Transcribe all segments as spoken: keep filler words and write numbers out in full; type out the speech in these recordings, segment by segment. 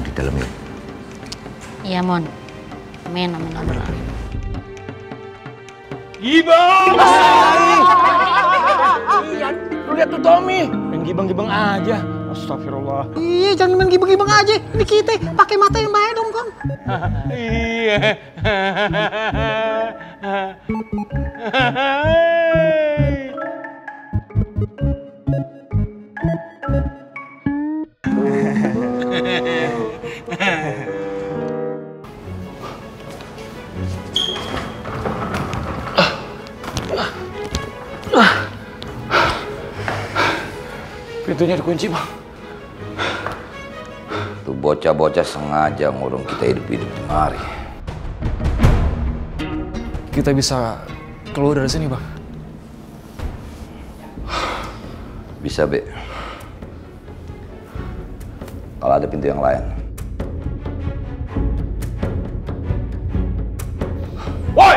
di dalam yuk. Iya, Mon. Amin, amin, amin. Gibang! Iya, lu lihat tuh Tommy, main gibang-gibang aja. Astagfirullah. Iya, jangan main gibang-gibang aja. Ini kita pakai mata yang baik dong, Kong. Iya. Pintunya dikunci, Bang. Tuh bocah-bocah sengaja ngurung kita hidup-hidup di mari. Kita bisa keluar dari sini, Bang. Bisa, Be. Kalau ada pintu yang lain. Woi!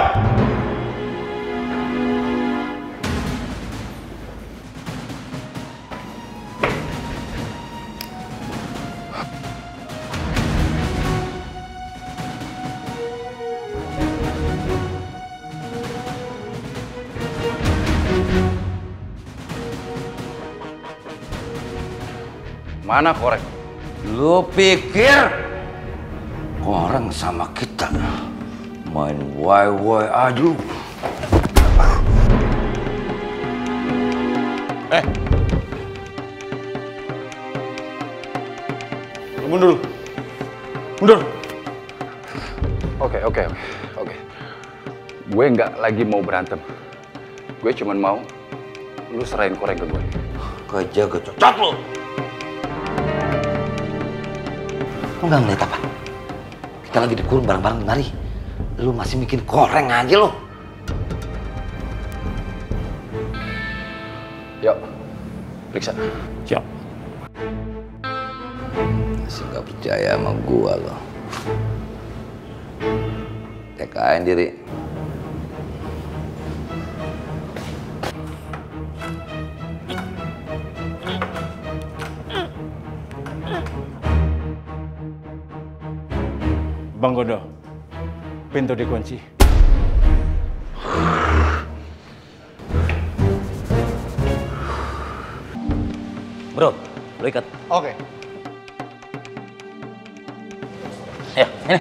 Mana korek? Lu pikir orang sama kita main wai-wai aja lu? Eh. Mundur. Mundur. Oke, oke, oke, oke. Gue nggak lagi mau berantem. Gue cuman mau lu serahin korek ke gue. Kejaga cocok lu. Lu nggak ngeliat apa? Kita lagi dikurung bareng-bareng di mari. Lu masih bikin koreng aja lu. Yuk, periksa. Siap. Masih nggak percaya sama gua lo. T K in diri. Bang Gondo, pintu dikunci. Bro, lu ikat. Oke. Ayo, ini.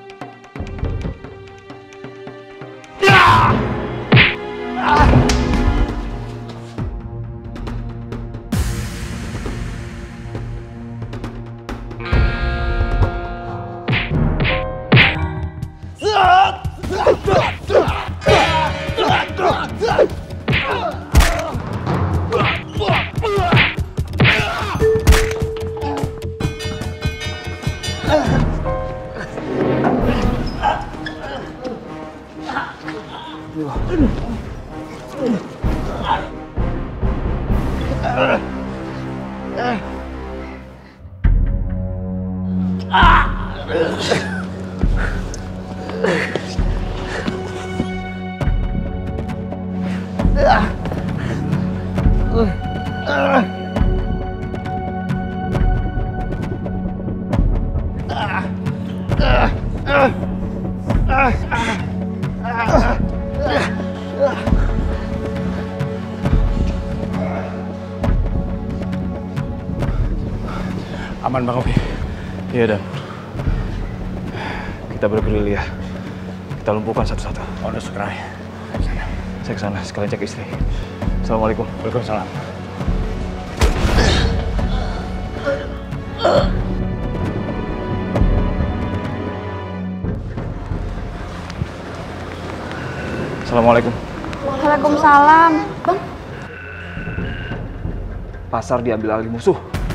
Aman, Bang Opi. Iya, Dan. Kita bergerilya. Kita lumpuhkan satu-satu. Oh, udah sekerai. Saya ke sana, sekalian cek istri. Assalamualaikum. Waalaikumsalam. Assalamualaikum. Waalaikumsalam. Bang, Pasar diambil alih musuh.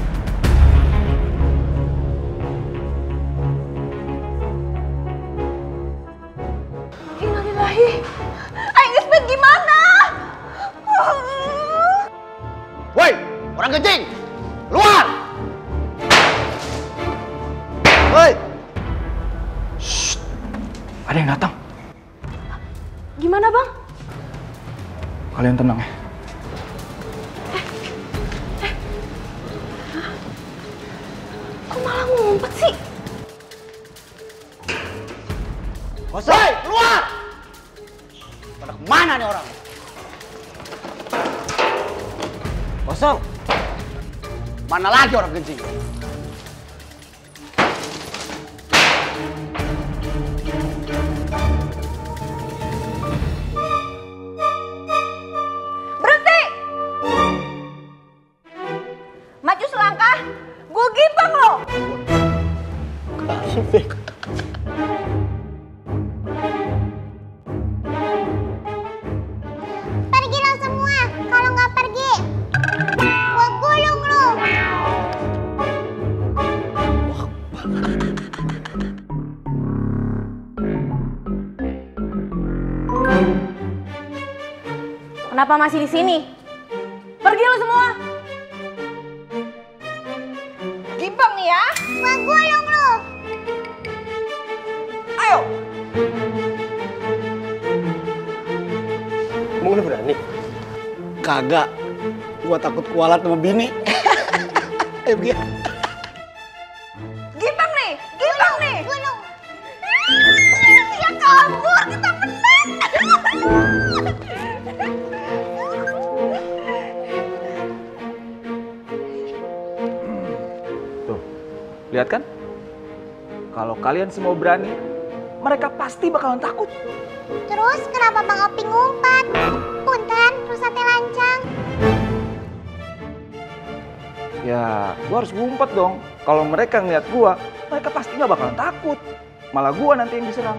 innalillahi. Aing Ismet gimana? Woi, orang kencing! Luar! Woi! Shh. Ada yang datang. Gimana, Bang? Kalian tenang ya. Kok malah ngumpet sih? Kosong, keluar! Pada kemana nih orang? Kosong. Mana lagi orang kencing? Berhenti! Maju selangkah, gue gimbang lo. Pergi lo semua, kalau nggak pergi, gue gulung lo. Kenapa masih di sini? Pergi lo semua. Gimbang nih ya. Gue gulung lo. Ayo. Emang lu berani? Kagak. Gua takut kualat sama bini. Ayo pergi. Gimbang nih, gimbang nih. Gulung. Dia kabur, kita menang. Tuh, lihat kan? Kalau kalian semua berani, mereka pasti bakalan takut. Terus kenapa Bang Opi ngumpat? Punten, rusatnya lancang. Ya, gua harus ngumpet dong. Kalau mereka ngeliat gua, mereka pasti nggak bakalan takut. Malah gua nanti yang diserang.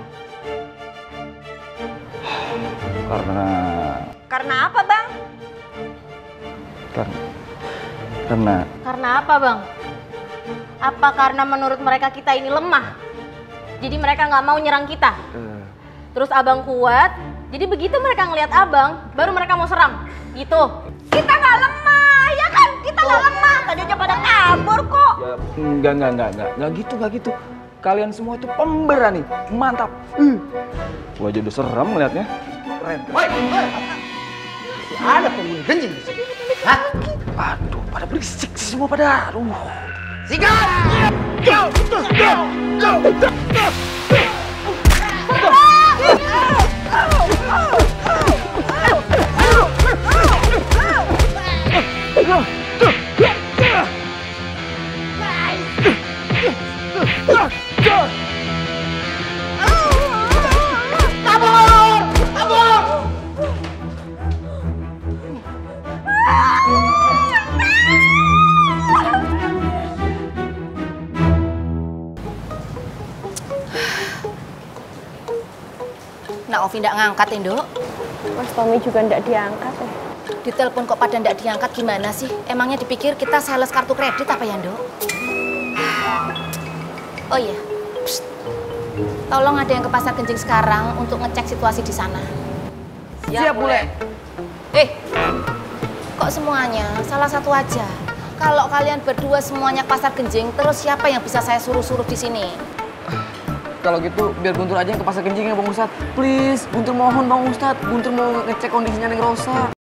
Karena, Karena apa, Bang? karena, karena Karena apa, Bang? Apa karena menurut mereka kita ini lemah? Jadi mereka nggak mau nyerang kita. eh, Terus abang kuat, jadi begitu mereka ngelihat abang, baru mereka mau serang. Gitu. Kita nggak lemah, ya kan? Kita nggak lemah. Tadi aja pada kabur kok. ya, enggak, enggak, enggak, enggak, enggak gitu, enggak gitu. Kalian semua itu pemberani, mantap. Uh. Gua aja udah serem ngeliatnya. Keren. Woi, woi. Ada penghuni kencing di sini. Hah? Aduh, pada berisik sih semua pada. Aduh. Sikat! Nah, Ovi ndak ngangkat, Indo. Mas Tommy juga ndak diangkat ya. Ditelepon kok pada ndak diangkat gimana sih? Emangnya dipikir kita sales kartu kredit apa ya, Nduk? Oh iya. Psst. Tolong ada yang ke Pasar Genjing sekarang untuk ngecek situasi di sana. Siap, Bule. Eh, kok semuanya? Salah satu aja. Kalau kalian berdua semuanya ke Pasar Genjing, terus siapa yang bisa saya suruh-suruh di sini? Kalau gitu biar Guntur aja yang ke Pasar Genjing ya Bang Ustadz. Please, Guntur mohon Bang Ustadz. Guntur mau ngecek kondisinya Neng Rosa.